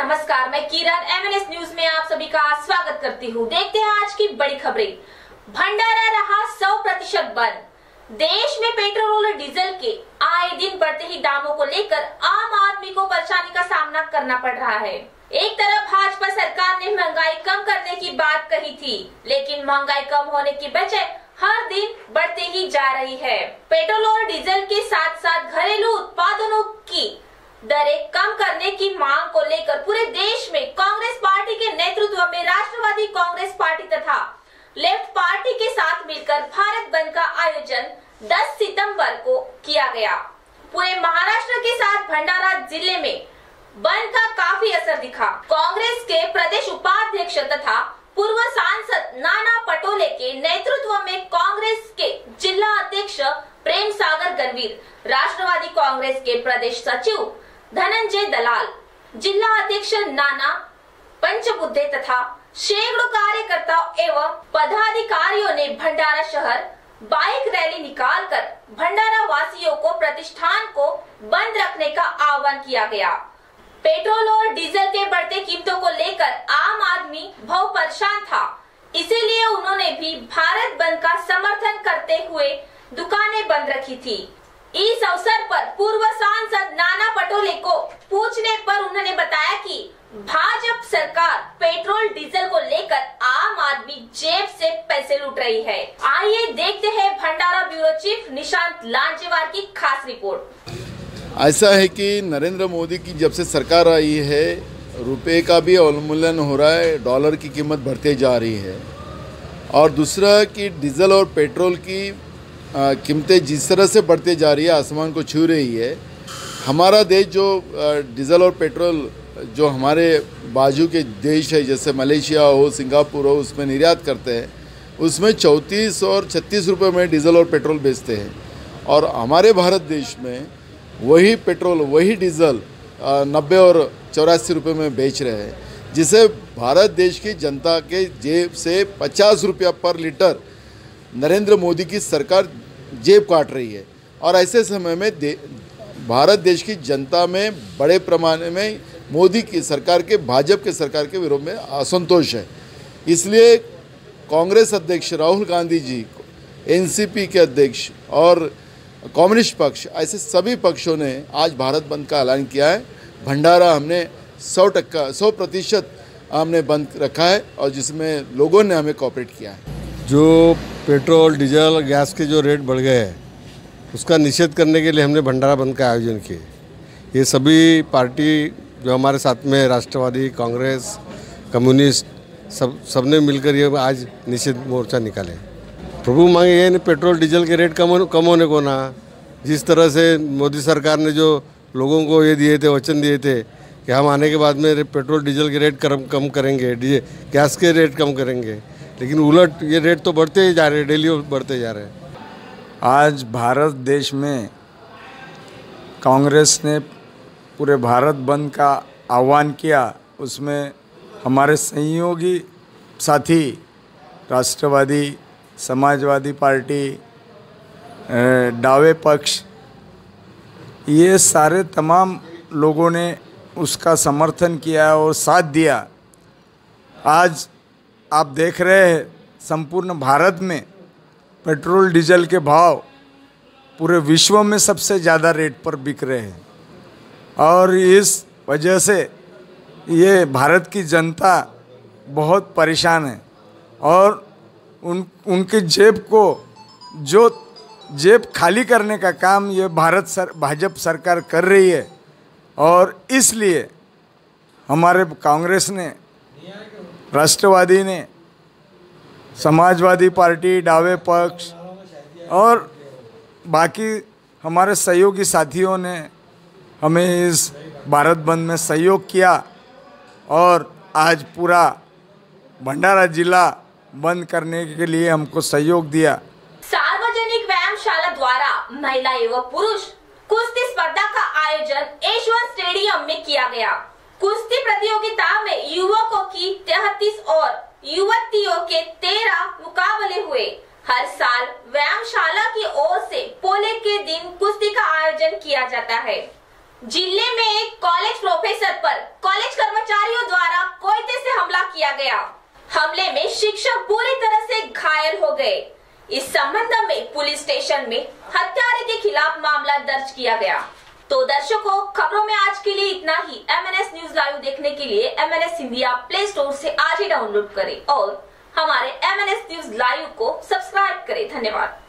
नमस्कार, मैं किरण MNS news में आप सभी का स्वागत करती हूँ। देखते हैं आज की बड़ी खबरें। भंडारा रहा 100% बंद। देश में पेट्रोल और डीजल के आए दिन बढ़ते ही दामों को लेकर आम आदमी को परेशानी का सामना करना पड़ रहा है। एक तरफ भाजपा सरकार ने महंगाई कम करने की बात कही थी, लेकिन महंगाई कम होने की बजाय हर दिन बढ़ते ही जा रही है। पेट्रोल और डीजल के साथ साथ घरेलू उत्पादों की दरें कम करने की मांग को लेकर पूरे देश में कांग्रेस पार्टी के नेतृत्व में राष्ट्रवादी कांग्रेस पार्टी तथा लेफ्ट पार्टी के साथ मिलकर भारत बंद का आयोजन 10 सितंबर को किया गया। पूरे महाराष्ट्र के साथ भंडारा जिले में बंद का काफी असर दिखा। कांग्रेस के प्रदेश उपाध्यक्ष तथा पूर्व सांसद नाना पटोले के नेतृत्व में कांग्रेस के जिला अध्यक्ष प्रेम सागर गणवीर, राष्ट्रवादी कांग्रेस के प्रदेश सचिव धनंजय दलाल, जिला अध्यक्ष नाना पंचबुद्धे तथा सैकड़ों कार्यकर्ताओं एवं पदाधिकारियों ने भंडारा शहर बाइक रैली निकालकर भंडारा वासियों को प्रतिष्ठान को बंद रखने का आह्वान किया गया। पेट्रोल और डीजल के बढ़ते कीमतों को लेकर आम आदमी बहुत परेशान था, इसीलिए उन्होंने भी भारत बंद का समर्थन करते हुए दुकानें बंद रखी थी। इस अवसर पर पूर्व सांसद नाना पटोले को पूछने पर उन्होंने बताया कि भाजपा सरकार पेट्रोल डीजल को लेकर आम आदमी जेब से पैसे लूट रही है। आइए देखते हैं भंडारा ब्यूरो चीफ निशांत लांजेवार की खास रिपोर्ट। ऐसा है कि नरेंद्र मोदी की जब से सरकार आई है, रुपए का भी अवमूल्यन हो रहा है, डॉलर की कीमत बढ़ते जा रही है, और दूसरा कि डीजल और पेट्रोल की कीमतें जिस तरह से बढ़ते जा रही है, आसमान को छू रही है। हमारा देश जो डीजल और पेट्रोल जो हमारे बाजू के देश है, जैसे मलेशिया हो, सिंगापुर हो, उसमें निर्यात करते हैं, उसमें 34 और 36 रुपये में डीजल और पेट्रोल बेचते हैं, और हमारे भारत देश में वही पेट्रोल वही डीजल 90 और 84 रुपये में बेच रहे हैं, जिसे भारत देश की जनता के जेब से 50 रुपया पर लीटर नरेंद्र मोदी की सरकार जेब काट रही है। और ऐसे समय में भारत देश की जनता में बड़े पैमाने में मोदी की सरकार के, भाजपा के सरकार के विरोध में असंतोष है। इसलिए कांग्रेस अध्यक्ष राहुल गांधी जी, एनसीपी के अध्यक्ष और कम्युनिस्ट पक्ष, ऐसे सभी पक्षों ने आज भारत बंद का ऐलान किया है। भंडारा हमने 100% हमने बंद रखा है, और जिसमें लोगों ने हमें कोऑपरेट किया है। जो पेट्रोल डीजल गैस के जो रेट बढ़ गए हैं, उसका निषेध करने के लिए हमने भंडारा बंद का आयोजन किए। ये सभी पार्टी जो हमारे साथ में, राष्ट्रवादी कांग्रेस, कम्युनिस्ट, सबने मिलकर ये आज निषेध मोर्चा निकाले। प्रभु मांगे ये नहीं, पेट्रोल डीजल के रेट कम होने को ना। जिस तरह से मोदी सरकार ने जो लोगों को ये दिए थे, वचन दिए थे कि हम आने के बाद में पेट्रोल डीजल के रेट कम करेंगे, गैस के रेट कम करेंगे, लेकिन उलट ये रेट तो बढ़ते ही जा रहे हैं, डेली बढ़ते जा रहे हैं। आज भारत देश में कांग्रेस ने पूरे भारत बंद का आह्वान किया। उसमें हमारे सहयोगी साथी राष्ट्रवादी, समाजवादी पार्टी, दावे पक्ष, ये सारे तमाम लोगों ने उसका समर्थन किया और साथ दिया। आज आप देख रहे हैं संपूर्ण भारत में पेट्रोल डीजल के भाव पूरे विश्व में सबसे ज़्यादा रेट पर बिक रहे हैं, और इस वजह से ये भारत की जनता बहुत परेशान है, और उनकी जेब को जो जेब खाली करने का काम ये भाजपा सरकार कर रही है। और इसलिए हमारे कांग्रेस ने, राष्ट्रवादी ने, समाजवादी पार्टी, दावे पक्ष और बाकी हमारे सहयोगी साथियों ने हमें इस भारत बंद में सहयोग किया, और आज पूरा भंडारा जिला बंद करने के लिए हमको सहयोग दिया। सार्वजनिक व्यायामशाला द्वारा महिला एवं पुरुष कुश्ती स्पर्धा का आयोजन यशवंत स्टेडियम में किया गया। कुश्ती प्रतियोगिता में युवकों की 33 और युवतियों के 13 मुकाबले हुए। हर साल व्यायामशाला की ओर से पोले के दिन कुश्ती का आयोजन किया जाता है। जिले में एक कॉलेज प्रोफेसर पर कॉलेज कर्मचारी किया गया। हमले में शिक्षक पूरी तरह से घायल हो गए। इस संबंध में पुलिस स्टेशन में हत्यारे के खिलाफ मामला दर्ज किया गया। तो दर्शकों, खबरों में आज के लिए इतना ही। MNS न्यूज लाइव देखने के लिए MNS हिंदी आप प्ले स्टोर से आज ही डाउनलोड करें और हमारे MNS न्यूज लाइव को सब्सक्राइब करें। धन्यवाद।